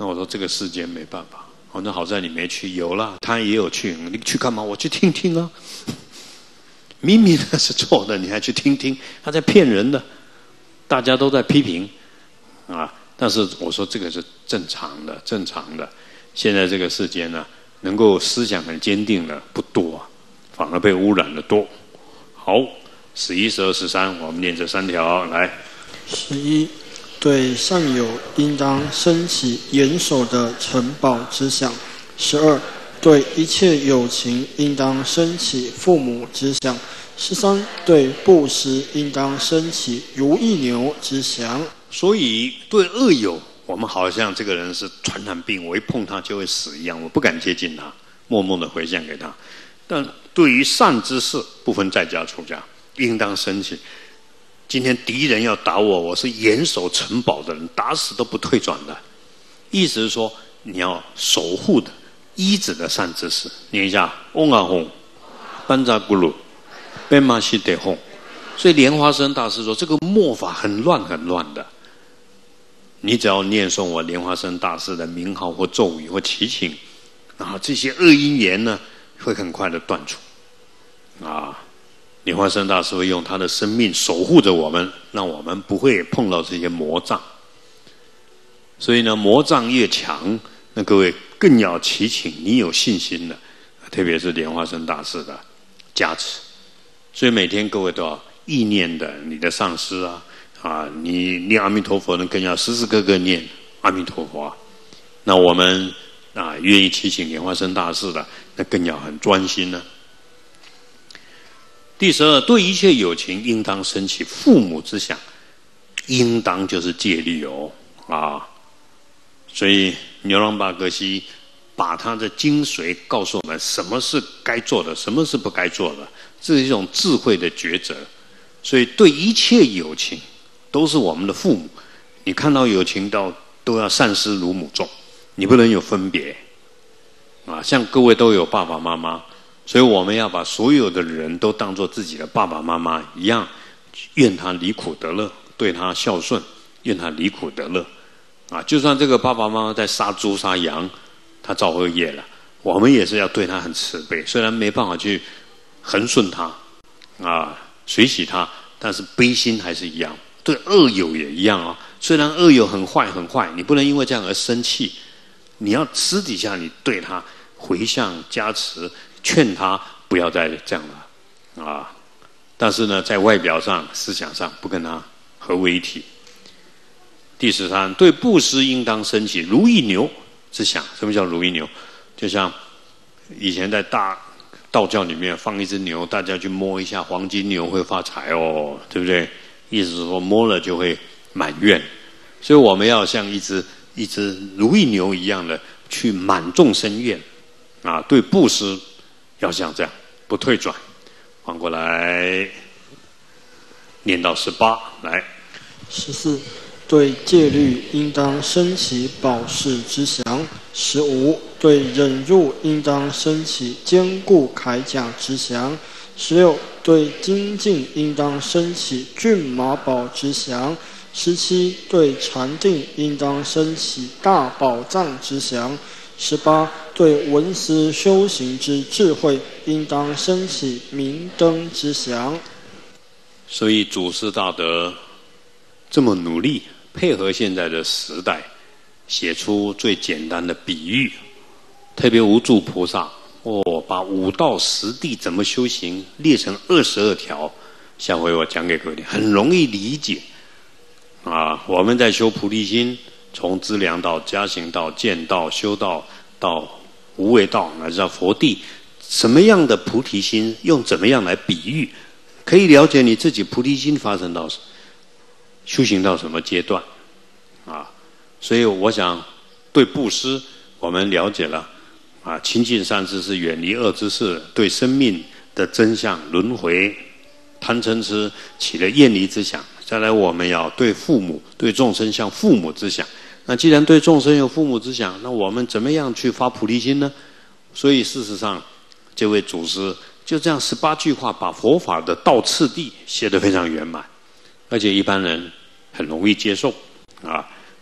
那我说这个世间没办法。哦，那好在你没去，有了他也有去，你去干嘛？我去听听啊。明明那是错的，你还去听听，他在骗人的，大家都在批评啊。但是我说这个是正常的，正常的。现在这个世间呢，能够思想很坚定的不多，反而被污染的多。好，十一、十二、十三，我们念这三条来。 十一，对善友应当生起严守的承保之想。十二，对一切有情应当生起父母之想。十三，对布施应当生起如意牛之想。 所以对恶友，我们好像这个人是传染病，我一碰他就会死一样，我不敢接近他，默默的回向给他。但对于善知识，不分在家出家，应当生起。今天敌人要打我，我是严守城堡的人，打死都不退转的。意思是说，你要守护的依止的善知识。念一下：嗡啊吽，班扎咕噜，贝玛西得吽。所以莲花生大师说，这个末法很乱很乱的。你只要念诵我莲花生大师的名号或咒语或祈请，然后这些恶因缘呢，会很快的断除。啊。莲花生大师会用他的生命守护着我们，让我们不会碰到这些魔障。所以呢，魔障越强，那各位更要祈请你有信心的，特别是莲花生大师的加持。所以每天各位都要意念的你的上师啊，啊，你念阿弥陀佛呢，更要时时刻刻念阿弥陀佛啊。那我们啊愿意祈请莲花生大师的，那更要很专心呢。第十二，对一切有情应当生起父母之想。应当就是戒律哦啊，所以牛郎巴格西把他的精髓告诉我们，什么是该做的，什么是不该做的，这是一种智慧的抉择。所以对一切有情都是我们的父母，你看到有情到都要善思如母重，你不能有分别啊。像各位都有爸爸妈妈，所以我们要把所有的人都当作自己的爸爸妈妈一样，愿他离苦得乐，对他孝顺，愿他离苦得乐啊。就算这个爸爸妈妈在杀猪杀羊，他造恶业了，我们也是要对他很慈悲，虽然没办法去恒顺他啊，随喜他，但是悲心还是一样。对恶友也一样啊，虽然恶友很坏很坏，你不能因为这样而生气，你要私底下你对他回向加持，劝他不要再这样了啊。但是呢，在外表上思想上不跟他合为一体。第十三，对布施应当生起如意牛之想。什么叫如意牛？就像以前在大道教里面放一只牛，大家去摸一下，黄金牛会发财哦，对不对？意思是说摸了就会满愿。所以我们要像一只一只如意牛一样的去满众生愿啊。对布施要像这样不退转。换过来念到十八，来十四，对戒律应当生起保释之想。十五，对忍辱应当生起坚固铠甲之想。十六，对精进应当生起骏马宝之想。十七，对禅定应当生起大宝藏之想。十八，对闻思修行之智慧应当生起明灯之想。 所以祖师大德这么努力，配合现在的时代，写出最简单的比喻。特别无著菩萨哦，把五道十地怎么修行列成二十二条，下回我讲给各位，很容易理解啊。我们在修菩提心，从资粮道、加行道、见道、修道到无为道，乃至到佛地，什么样的菩提心，用怎么样来比喻，可以了解你自己菩提心发生到修行到什么阶段啊。所以我想对布施我们了解了啊，亲近善知识，远离恶知识，对生命的真相轮回贪嗔痴起了厌离之想。再来我们要对父母对众生像父母之想。那既然对众生有父母之想，那我们怎么样去发菩提心呢？所以事实上这位祖师就这样十八句话把佛法的道次第写得非常圆满，而且一般人很容易接受啊。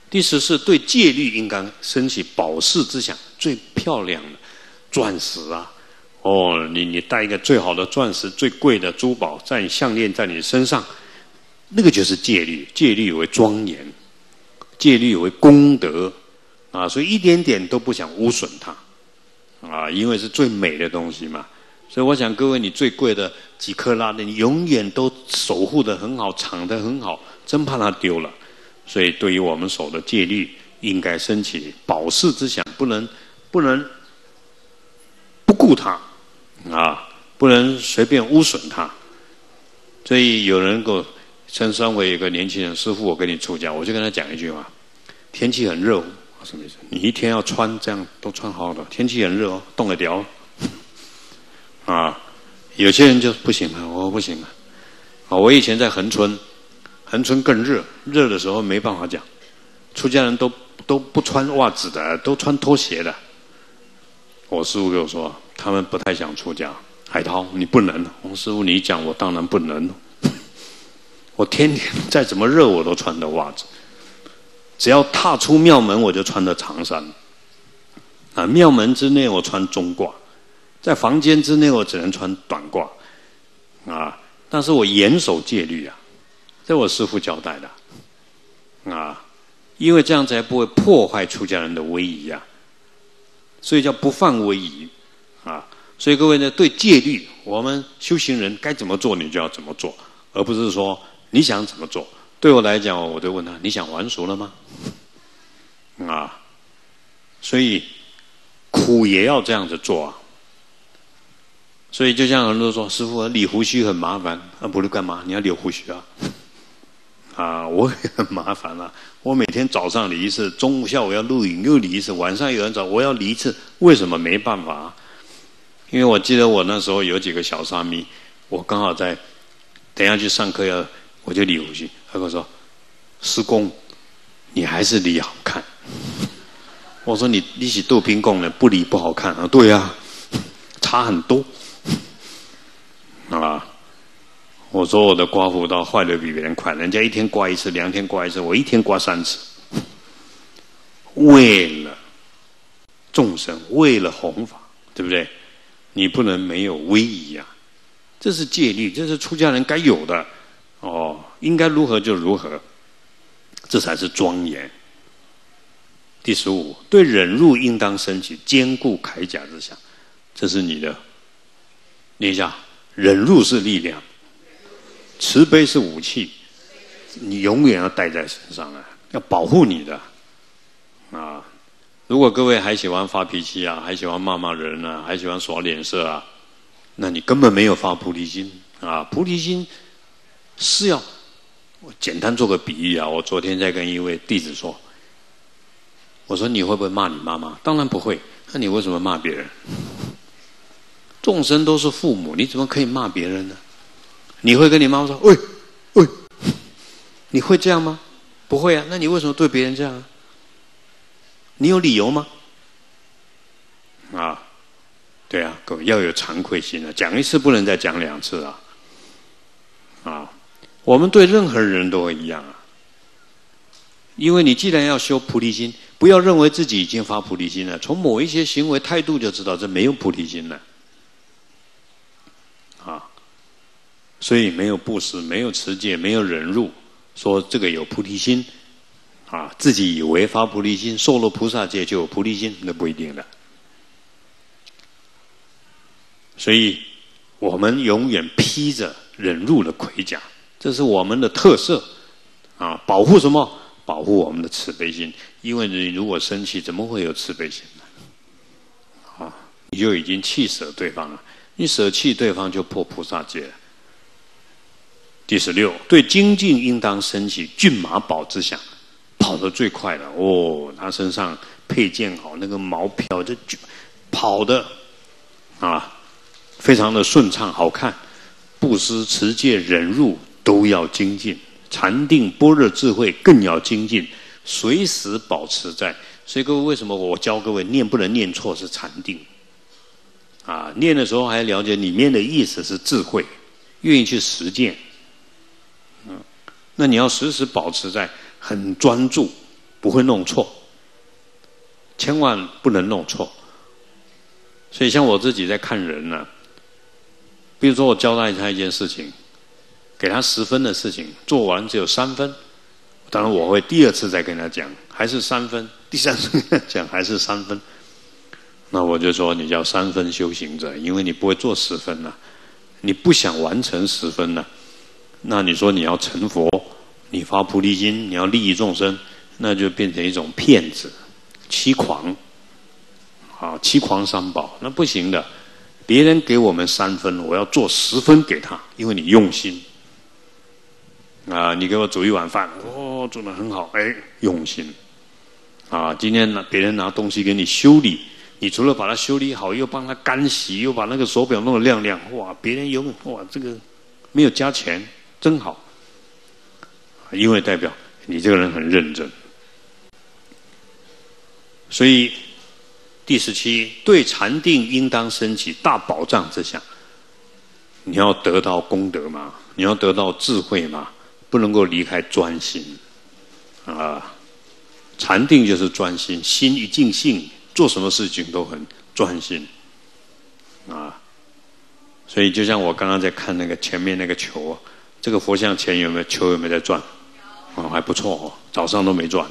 第十是对戒律应当升起保饰之想，最漂亮的钻石啊，哦，你你戴一个最好的钻石、最贵的珠宝在你项链在你身上，那个就是戒律，戒律为庄严，戒律为功德啊，所以一点点都不想污损它啊，因为是最美的东西嘛。所以我想各位，你最贵的几克拉的，你永远都守护得很好，藏得很好，真怕它丢了。所以对于我们守的戒律，应该升起保饰之想，不能不能不顾它啊，不能随便污损它。所以有人给我称山为一个年轻人，师父，我跟你出家，我就跟他讲一句话：天气很热，什么意思？你一天要穿这样都穿好的，天气很热哦，冻得掉啊。有些人就不行了，我不行了啊。我以前在恒春。恒春更热，热的时候没办法讲，出家人都都不穿袜子的，都穿拖鞋的。我师父跟我说，他们不太想出家。海涛，你不能。我师父，你讲我当然不能。我天天再怎么热，我都穿的袜子。只要踏出庙门，我就穿的长衫。啊，庙门之内我穿中褂，在房间之内我只能穿短褂。啊，但是我严守戒律啊。这我师父交代的啊，因为这样才不会破坏出家人的威仪啊，所以叫不犯威仪啊。所以各位呢，对戒律，我们修行人该怎么做，你就要怎么做，而不是说你想怎么做。对我来讲，我就问他：你想还俗了吗？啊，所以苦也要这样子做啊。所以就像很多人说，师父理胡须很麻烦，啊，不是干嘛？你要留胡须啊。啊，我也很麻烦啊！我每天早上理一次，中午下午要录影又理一次，晚上有人找我要理一次，为什么没办法啊？因为我记得我那时候有几个小沙弥，我刚好在等一下去上课要，我就理胡须，他跟我说：“师公，你还是理好看。”我说：“你你是豆平供的，不理不好看啊？”对啊，差很多啊。我说我的刮胡刀坏的比别人快，人家一天刮一次，两天刮一次，我一天刮三次。为了众生，为了弘法，对不对？你不能没有威仪啊！这是戒律，这是出家人该有的哦，应该如何就如何，这才是庄严。第十五，对忍辱应当升起坚固铠甲之想，这是你的。念一下，忍辱是力量。慈悲是武器，你永远要带在身上啊，要保护你的啊！如果各位还喜欢发脾气啊，还喜欢骂骂人啊，还喜欢耍脸色啊，那你根本没有发菩提心啊！菩提心是要，我简单做个比喻啊，我昨天在跟一位弟子说，我说你会不会骂你妈妈？当然不会，那你为什么骂别人？众生都是父母，你怎么可以骂别人呢？你会跟你妈妈说：“喂，喂，你会这样吗？”不会啊，那你为什么对别人这样啊？你有理由吗？啊，对啊，各位要有惭愧心啊，讲一次不能再讲两次啊！啊，我们对任何人都会一样啊，因为你既然要修菩提心，不要认为自己已经发菩提心了，从某一些行为态度就知道这没有菩提心了。啊。所以没有布施，没有持戒，没有忍辱，说这个有菩提心，啊，自己以为发菩提心，受了菩萨戒就有菩提心，那不一定的。所以我们永远披着忍辱的盔甲，这是我们的特色，啊，保护什么？保护我们的慈悲心。因为你如果生气，怎么会有慈悲心呢？啊，你就已经弃舍对方了，你舍弃对方就破菩萨戒了。第十六，对精进应当升起骏马宝之想，跑得最快了哦，他身上配件好，那个毛飘就跑的啊，非常的顺畅好看。布施、持戒、忍辱都要精进，禅定、般若智慧更要精进，随时保持在。所以各位，为什么我教各位念不能念错是禅定啊？念的时候还了解里面的意思是智慧，愿意去实践。嗯，那你要时时保持在很专注不会弄错，千万不能弄错。所以像我自己在看人呢、啊，比如说我交代他一件事情，给他十分的事情，做完只有三分，当然我会第二次再跟他讲，还是三分，第三次跟他讲还是三分，那我就说你叫三分修行者，因为你不会做十分啊，你不想完成十分呢、啊，那你说你要成佛，你发菩提心，你要利益众生，那就变成一种骗子、欺狂，啊，欺狂三宝，那不行的。别人给我们三分，我要做十分给他，因为你用心。啊，你给我煮一碗饭，哦，煮得很好，哎，用心。啊，今天呢，别人拿东西给你修理，你除了把它修理好，又帮他干洗，又把那个手表弄得亮亮，哇，别人有哇，这个没有加钱，真好。因为代表你这个人很认真。所以第十七，对禅定应当升起大宝藏之想。你要得到功德嘛，你要得到智慧嘛，不能够离开专心啊。禅定就是专心，心一尽兴，做什么事情都很专心啊。所以就像我刚刚在看那个前面那个球，这个佛像前有没有球有没有在转？哦，还不错哦，早上都没转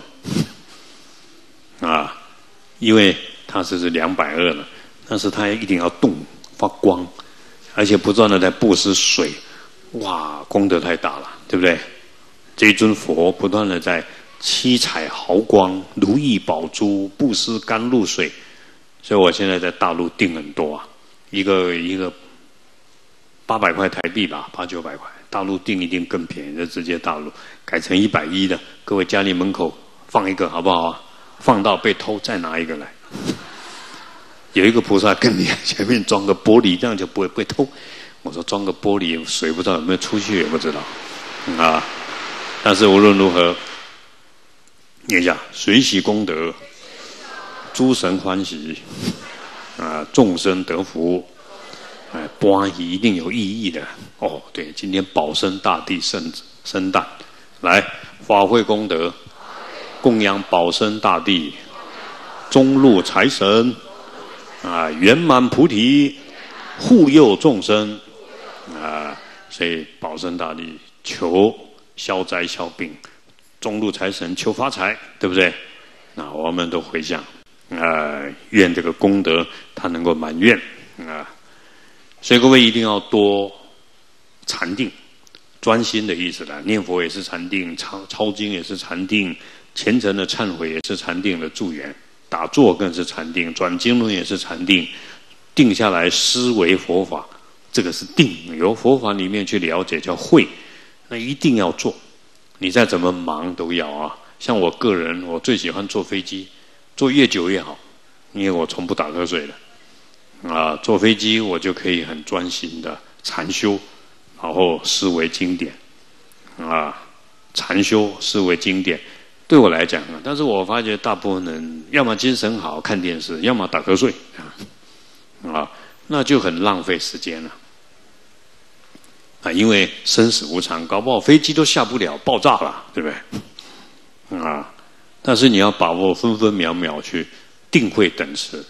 啊，因为它这是两百二了，但是它一定要动发光，而且不断的在布施水，哇，功德太大了，对不对？这一尊佛不断的在七彩毫光、如意宝珠、布施甘露水，所以我现在在大陆订很多啊，一个一个八百块台币吧，八九百块。大陆订一定更便宜，就直接大陆改成一百一的，各位家里门口放一个好不好啊？放到被偷再拿一个来。有一个菩萨跟你前面装个玻璃，这样就不会被偷。我说装个玻璃，水不知道有没有出去也不知道啊。但是无论如何，念一下随喜功德，诸神欢喜啊，众生得福。哎，般一定有意义的哦。对，今天保生大帝生生诞，来法会功德，供养保生大帝，中路财神啊，圆满菩提，护佑众生啊。所以保生大帝求消灾消病，中路财神求发财，对不对？那我们都回向啊，愿这个功德他能够满愿啊。所以各位一定要多禅定，专心的意思啦。念佛也是禅定，抄抄经也是禅定，虔诚的忏悔也是禅定的助缘，打坐更是禅定，转经轮也是禅定，定下来思维佛法，这个是定，由佛法里面去了解叫慧，那一定要做。你再怎么忙都要啊。像我个人，我最喜欢坐飞机，坐越久越好，因为我从不打瞌睡的。啊，坐飞机我就可以很专心的禅修，然后思维经典，啊，禅修思维经典，对我来讲啊，但是我发觉大部分人要么精神好看电视，要么打瞌睡，啊，那就很浪费时间了，啊，因为生死无常，搞不好飞机都下不了，爆炸了，对不对？啊，但是你要把握分分秒秒去定慧等持。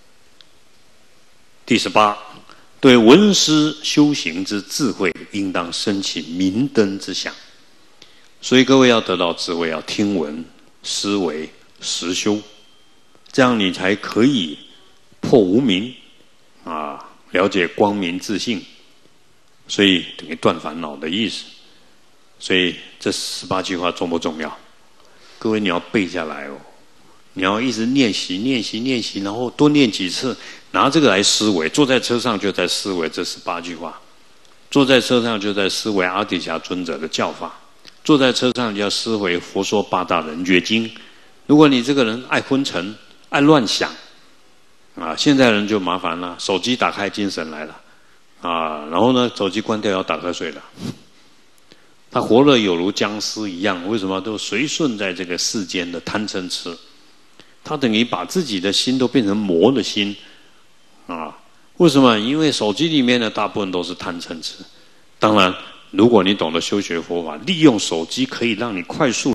第十八，对闻思修行之智慧，应当升起明灯之想。所以各位要得到智慧，要听闻、思维、实修，这样你才可以破无明啊，了解光明自性。所以等于断烦恼的意思。所以这十八句话重不重要？各位你要背下来哦，你要一直练习、练习、练习，然后多念几次。拿这个来思维，坐在车上就在思维这十八句话，坐在车上就在思维阿底峡尊者的教法，坐在车上就要思维佛说八大人觉经。如果你这个人爱昏沉、爱乱想，啊，现在人就麻烦了，手机打开精神来了，啊，然后呢，手机关掉要打瞌睡了。他活了有如僵尸一样，为什么都随顺在这个世间的贪嗔痴？他等于把自己的心都变成魔的心。啊，为什么？因为手机里面的大部分都是贪嗔痴。当然，如果你懂得修学佛法，利用手机可以让你快速